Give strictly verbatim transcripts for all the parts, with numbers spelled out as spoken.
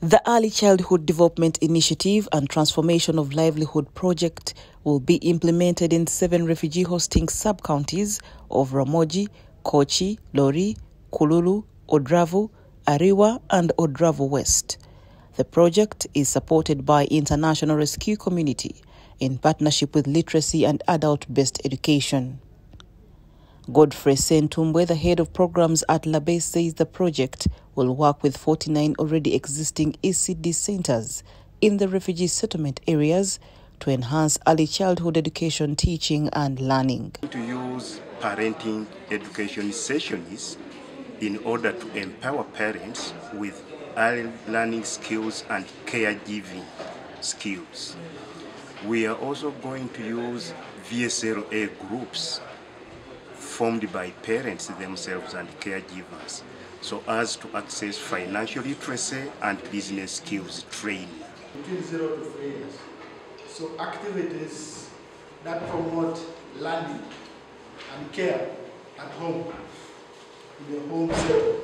The Early Childhood Development Initiative and Transformation of Livelihood Project will be implemented in seven refugee hosting sub-counties of Ramogi, Kochi, Lori, Kululu, Odravu, Ariwa and Odravu West. The project is supported by International Rescue Community in partnership with Literacy and Adult-Based Education. Godfrey Sentumbwe, the head of programs at Labase, says the project will work with forty-nine already existing E C D centers in the refugee settlement areas to enhance early childhood education, teaching and learning. To use parenting education sessions in order to empower parents with early learning skills and caregiving skills. We are also going to use V S L A groups formed by parents themselves and caregivers, so as to access financial literacy and business skills training. Between zero to three years. So activities that promote learning and care at home, in the home setting.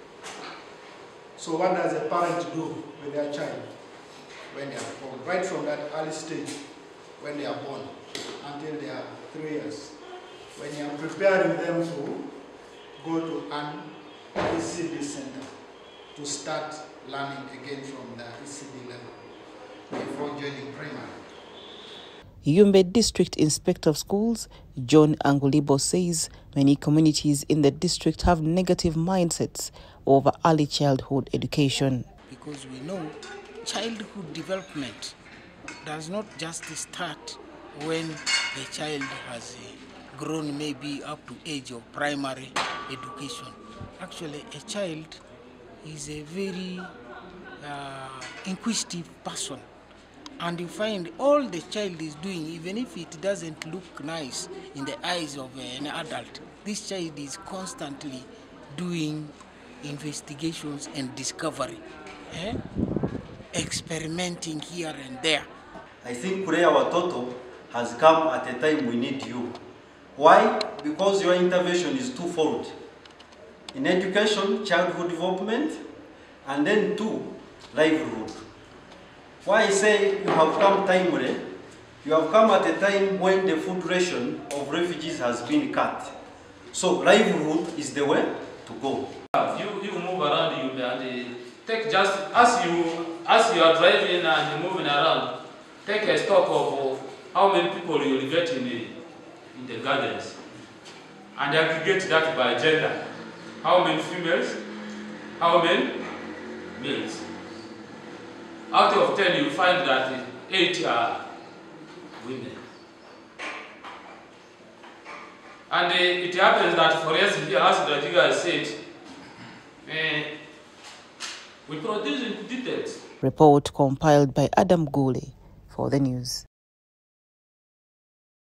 So what does a parent do with their child when they are born? Right from that early stage, when they are born, until they are three years. When you are preparing them to go to an E C D center to start learning again from the E C D level before joining primary. Yumbe District Inspector of Schools, John Angulibo, says many communities in the district have negative mindsets over early childhood education. Because we know childhood development does not just start when the child has grown maybe up to age of primary education. Actually, a child is a very uh, inquisitive person. And you find all the child is doing, even if it doesn't look nice in the eyes of an adult, this child is constantly doing investigations and discovery, eh? Experimenting here and there. I think Kulea Watoto has come at a time we need you. Why? Because your intervention is twofold. In education, childhood development, and then two, livelihood. Why I say you have come timely, you have come at a time when the food ration of refugees has been cut. So livelihood is the way to go. You, you move around, you and take just, as you, as you are driving and moving around, take a stock of how many people you will get in the, in the gardens and aggregate that by gender. How many females? How many males? Out of ten, you find that eight are women. And uh, it happens that for us here, as the guys said, uh, we produce in details. Report compiled by Adam Gule for the news.